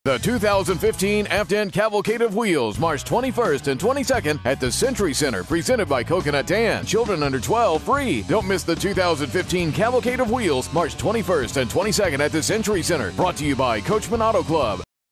The 2015 Afton Cavalcade of Wheels, March 21st and 22nd at the Century Center, presented by Coconut Dan. Children under 12 free. Don't miss the 2015 Cavalcade of Wheels, March 21st and 22nd at the Century Center. Brought to you by Coachman Auto Club,